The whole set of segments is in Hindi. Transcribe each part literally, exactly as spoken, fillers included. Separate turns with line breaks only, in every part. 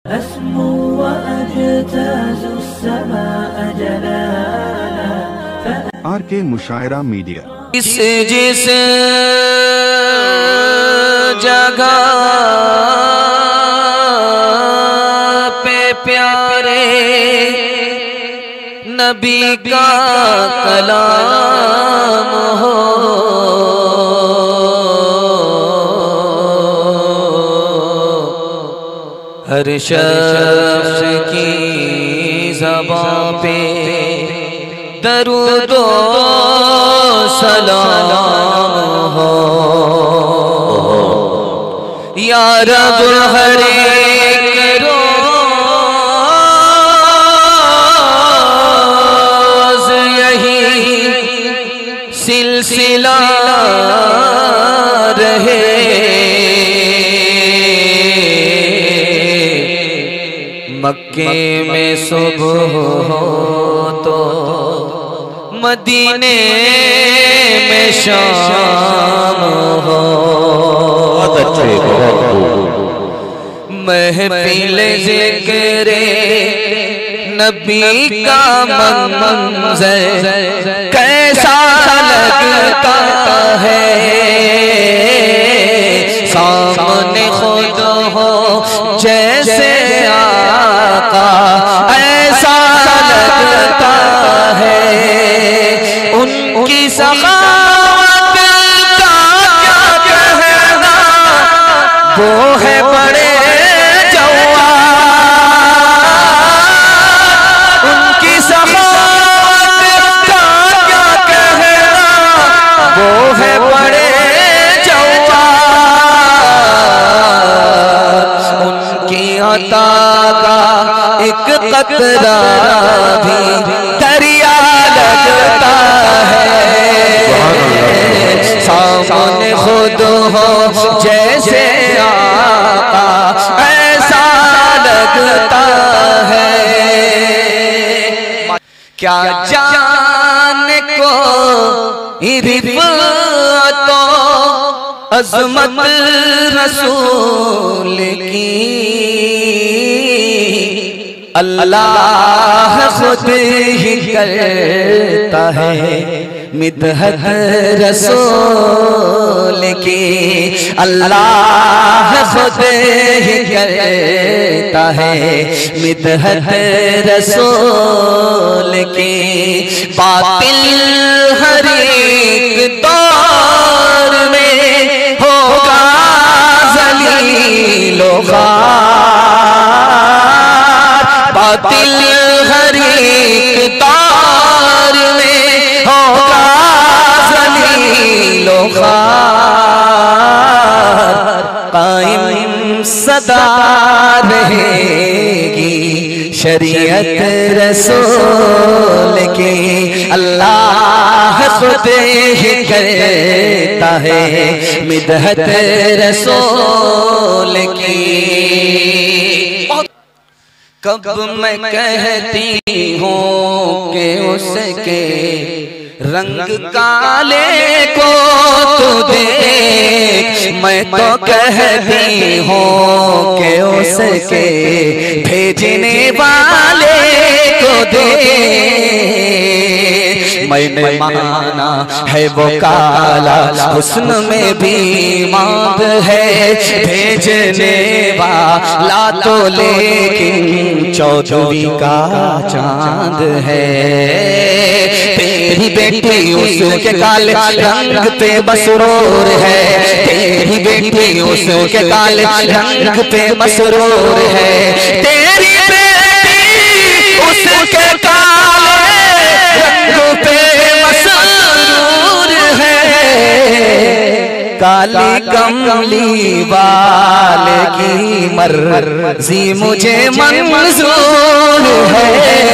أسمو وأجتاز السماء جلالا
आर के मुशायरा मीडिया।
इस जिस जगह पे प्यारे नबी का कलाम हो, हर शख्स की ज़बां पे दरूद सलाम हो। या रब हर एक रोज़ यही सिलसिला रहे, मक्के में सुबह हो तो मदीने में शाम हो। महफिल ज़िक्रे नबी का मंज़र कैसा लगता है, सामने खुद हो जैसे आका ऐसा लगता है। उनकी सखावत का क्या कहना, वो है बड़े जवान। उनकी सखावत का क्या कहना, वो है बड़े जवान। उनकी अता का एक कतरा भी दरिया लगता है, सामने खुद हो जैसे आका ऐसा लगता है। क्या जाने को रिफ़अतो अज़मत रसूल की, अल्लाह खुद ही करता है मिदहत रसूल की। अल्लाह खुद ही करता है मिदहत रसूल की। बातिल हर एक दौर में होगा ज़लीलो ख़ार, बातिल हर एक दौर में होगा ज़लीलो ख़ार। कायम सदा रहेगी शरीयत रसूल की, अल्लाह खुद ही करता है मिदहत रसूल की। कब मैं कहती हूँ कि उसके रंग काले को तू देख, मैं तो कहती हूँ कि उसके भेजने वाले को देख। मैंने माना है वो काला हुस्न में भी मांद है, भेजने वाला तो लेकिन चौदहवीं का चांद है। तेरी बेटी उसके काले रंग पे मसरूर है, तेरी बेटी उसके काले रंग पे मसरूर है, तेरी बेटी उसके काले रंग पे मसरूर है। काली कमली वाले की मर्जी मुझे मंजूर है।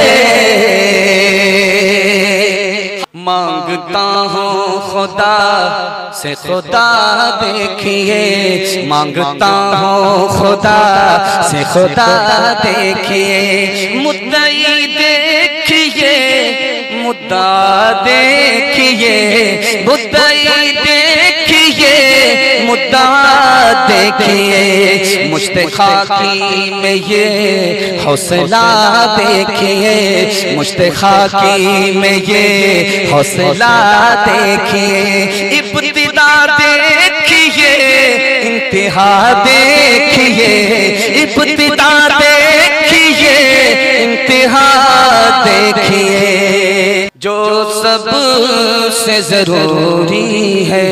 मांगता हूँ खुदा से खुदा देखिए, मांगता हूँ खुदा से खुदा देखिए, मुद्दई देखिए मुद्दा देखिए, मुद्दई देखिए मुद्दा देखिए, मुश्ते खाकी में ये हौसला देखिए, मुश्ते खाकी में ये हौसला देखिए, इब्तिदा देखिए, इंतहा देखिए, इब्तिदा देखिए, इंतहा देखिए। जो सब से जरूरी है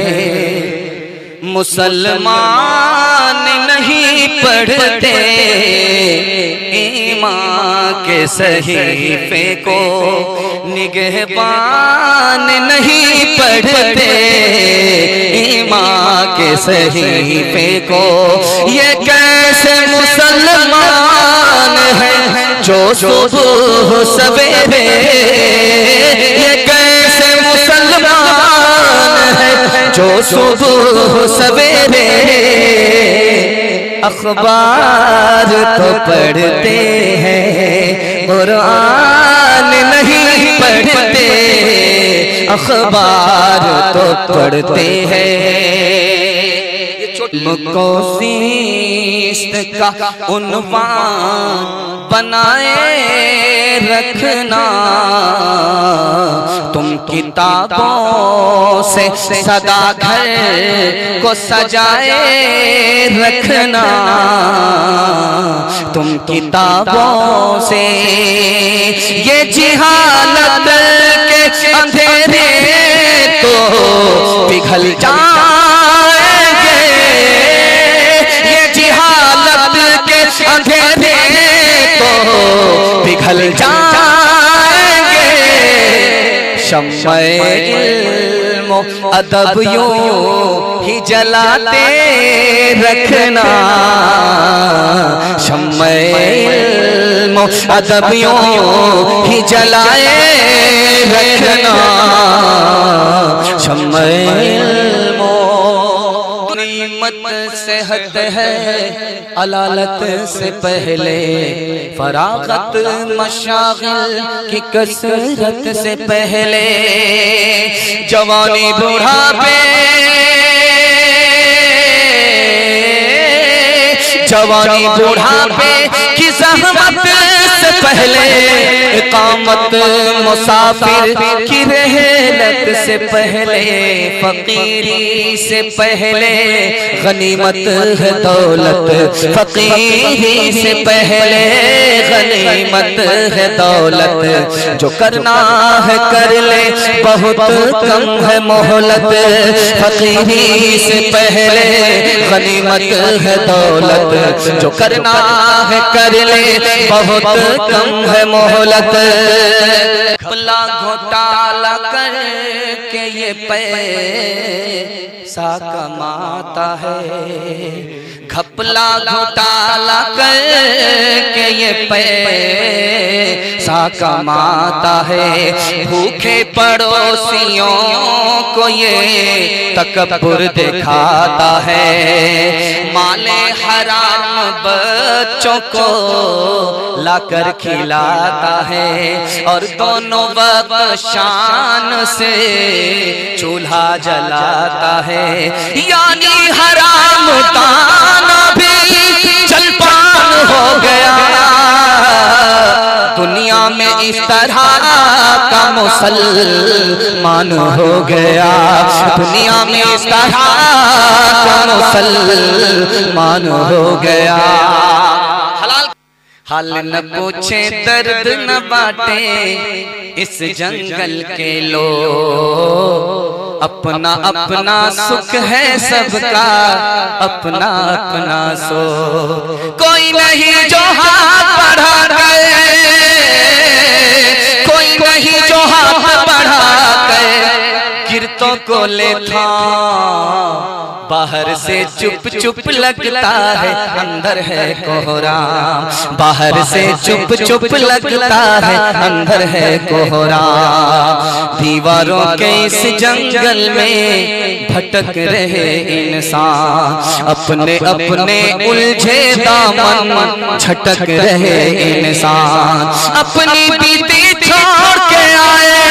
मुसलमान नहीं पढ़ते, ईमान के सहीफे को निगहबान नहीं पढ़ते, ईमान के सहीफे को। ये कैसे मुसलमान है जो सुबह सवेरे, ये कैसे मुसलमान है जो सुबह सवेरे अखबार तो पढ़ते हैं, कुरान नहीं पढ़ते, अखबार तो पढ़ते हैं। मुकोसिस्त का उन्वान बनाए रखना, तुम किताबों से सदा घर को सजाए रखना, तुम किताबों से ये जिहालत के अंधेरे तो पिघल जाएंगे, ये जिहालत के अंधेरे तो पिघल जाएंगे। शम्मे इल्म अदब यूं ही जलाते रखना, शम्मे इल्म अदब यूं ही जलाए रखना, शम्मे इल्म। नीमत सेहत है अलालत से पहले, फरागत मशागिल की कसरत से पहले, जवानी बुढ़ापे, जवानी बुढ़ापे की ज़हमत से पहले, इकामत मुसाफिर की रहलत से पहले, फकीरी से पहले गनीमत है दौलत, फकीरी से पहले गनीमत है दौलत, जो करना है कर ले बहुत कम है मोहलत, फकीरी से पहले गनीमत है दौलत, जो करना है कर ले बहुत कम है मोहलत। घपला घोटाला करके ये पैसा कमाता है, घपला घोटाला करके ये पैसा कमाता है, भूखे पड़ोसियों को ये तकब्बुर दिखाता है, माले हराम बच्चों को लाकर खिलाता है, और दोनों वक्त शान से चूल्हा जलाता है, यानी हराम दाना भी जलपान हो गया। दुनिया में इस तरह का मुसलमान हो गया, दुनिया में इस तरह का मुसलमान हो गया। हाल न पूछे दर्द न बाटे इस जंगल के लोग, अपना अपना सुख है सबका अपना अपना सो, कोई नहीं जो हाथ बढ़ा गए, कोई नहीं जो हाथ बढ़ा गए, गिरतों को ले था बाहर से चुप चुप लगता है अंदर है कोहराम, बाहर से चुप चुप लगता है अंदर है कोहराम। दीवारों के इस जंगल में भटक रहे इंसान, अपने अपने उलझे दामन झटक रहे इंसान, अपनी बीती छोड़ के आए,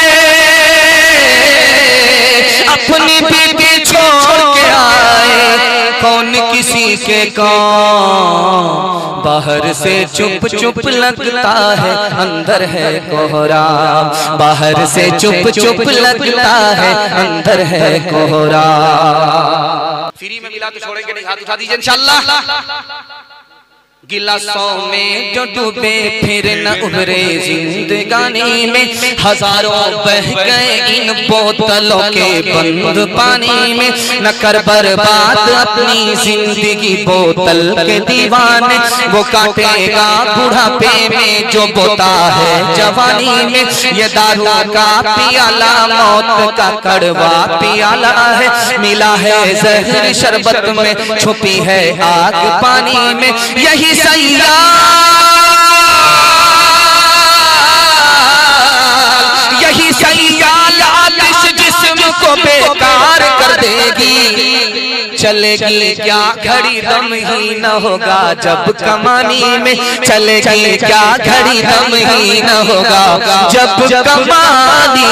अपनी बीती छोड़ के आए, कौन किसी के काम, बाहर से चुप चुप लगता है अंदर है कोहरा, बाहर से चुप चुप लगता है अंदर है कोहरा। फ्री में मिला तो छोड़ेंगे नहीं, हाथ उठा दीजिए इंशाअल्लाह। गिलासों में जो डूबे फिर न उभरे जिंदगानी में, हजारों बह गए इन बोतलों के बंद पानी में। न कर बर्बाद अपनी जिंदगी बोतल के दीवाने, वो काटेगा बुढ़ापे में जो बोता है जवानी में। ये दारू का पियाला मौत का कड़वा पियाला है, मिला है जहर शरबत में छुपी है आग पानी में। यही सैयाल यही सैयाल आतिश जिस्म को बेकार कर देगी। चलेगी क्या घड़ी दम ही न होगा जब कमानी में, चलेगी क्या घड़ी दम ही न होगा जब कमानी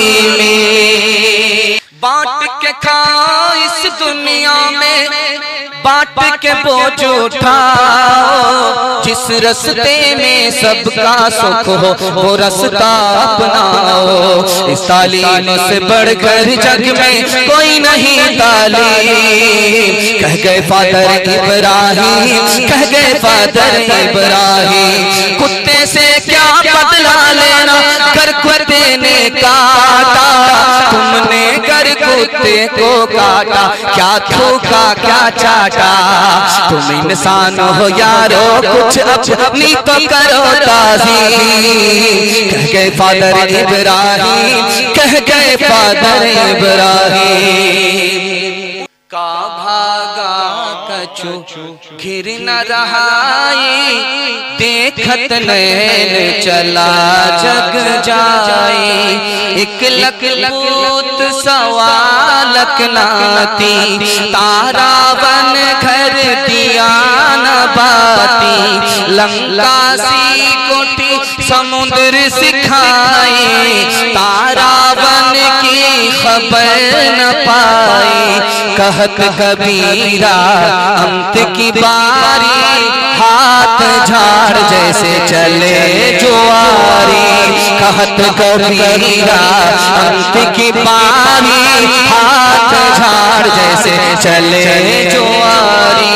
में। बांट के खा इस दुनिया में, बांट के बोझ उठाओ, जिस रस्ते में सबका सुख हो वो रास्ता अपनाओ। इस तालीम से बढ़कर जग में कोई नहीं तालीम, कह गए फादर इब्राहिम, कह गए फादर इब्राहिम। कुत्ते से क्या बदला लेना, कर कुत्ते ने काटा, तुमने कर कुत्ते को काटा, क्या थूका क्या चाटा। तुम इंसान हो यारो कुछ अपनी तो करो ताज़ीम, कह गए फादर इब्राहिम, कह गए फादर इब्राहिम। का भागा कछु घिर न रहाई, देखत नैन चला जग जाए। एक लख पूत सवालक नाती, तारा बन घर दिया न बाती। लंका सी कोटि समुद्र सिखाए, तारा बन की खबर न पाई। कहत कबीरा अंत की बारी, हाथ झाड़ जैसे चले जुआरी। कहत कबीरा अंत की बारी, हाथ झाड़ जैसे चले जुआरी।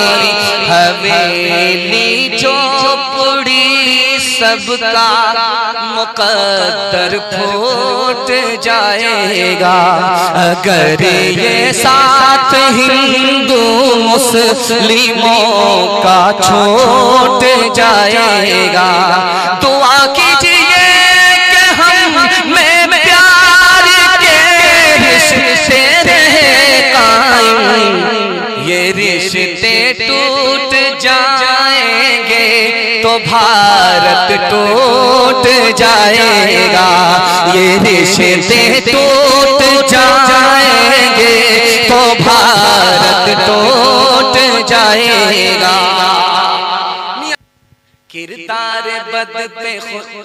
हवेली झोपड़ी सबका मुकद्दर फूट जाएगा, अगर ये साथ हिंदू मुस्लिमों का छूट जाएगा। दुआ कीजिए कि हम में प्यार के रिश्ते रहे कायम, ये रिश्ते टूट जाएंगे तो भारत टूट जाएगा। ये रिश्ते टूट जाएंगे तो भारत टूट जाएगा। किरदार बद पे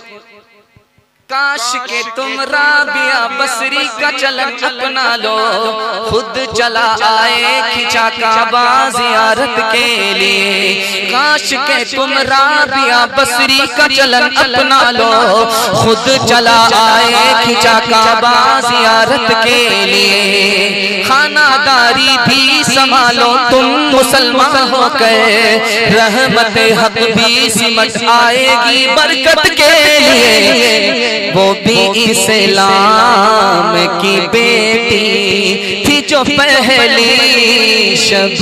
काश के तुम राबिया बसरी का चलन अपना लो, खुद चला आए खिंचा काबा ज़ियारत के लिए। काश के तुम राबिया बसरी का चलन अपना लो, खुद चला आए खिंचा काबा ज़ियारत के लिए। खानादारी भी संभालो तुम मुसलमान होकर, रहमत हक भी सिमट आएगी बरकत के लिए। वो भी इस्लाम की बेटी थी जो पहली शब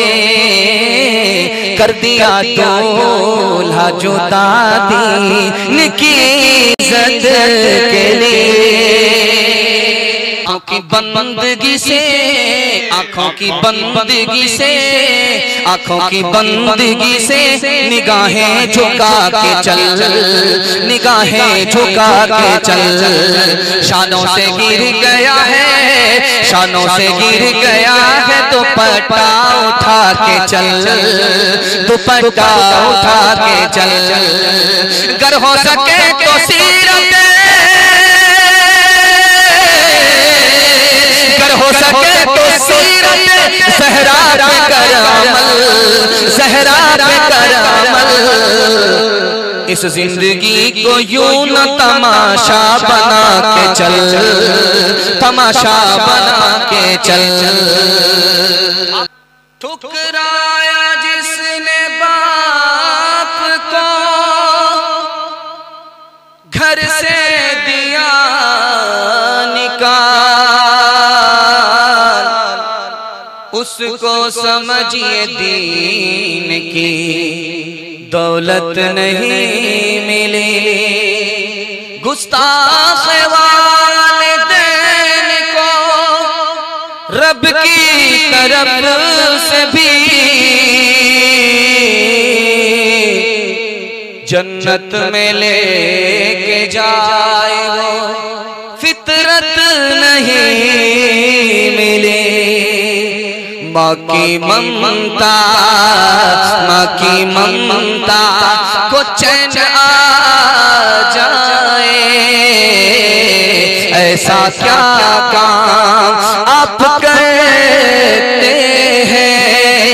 में कर दिया दूल्हा जो दादी की इज्जत के लिए। आँखों की बंदगी से, आँखों की बंदगी से, आँखों की बंदगी से निगाहें झुका के चल, निगाहें झुका के चल। शानों से गिर गया है, शानों से गिर गया है, दुपट्टा उठा के चल, दुपट्टा उठा के चल। अगर हो सके तो सीरत, हो सके तो सीरत सहरा पे कर अमल, सहरा पे कर अमल, इस जिंदगी को यूं न तमाशा बना के चल, तमाशा बना के चल। ठुकराया जिसने बाप को, घर से दिया निकाल, उसको समझिए दीन की दौलत नहीं मिली। गुस्ताख वालिदैन को रब की तरफ से भी जन्नत में लेके जाए वो फितरत नहीं मिली। माँ की ममता, माँ की ममता को चैन आ जाए, ऐसा क्या काम आप करते हैं,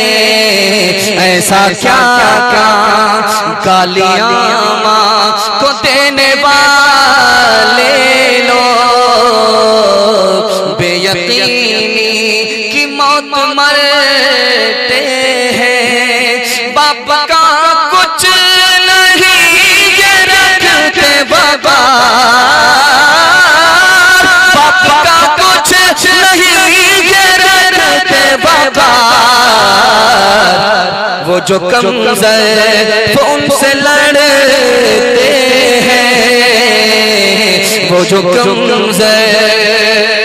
ऐसा क्या काम गालियाँ माँ को देने वाले लोग बेयकीनी की मौत मरते हैं। बाप का कुछ नहीं ये रखते बाबा, बाप का कुछ नहीं ये रखते बाबा, वो जो कमज़ोर वो उनसे लड़ते हैं, वो जो कमज़ोर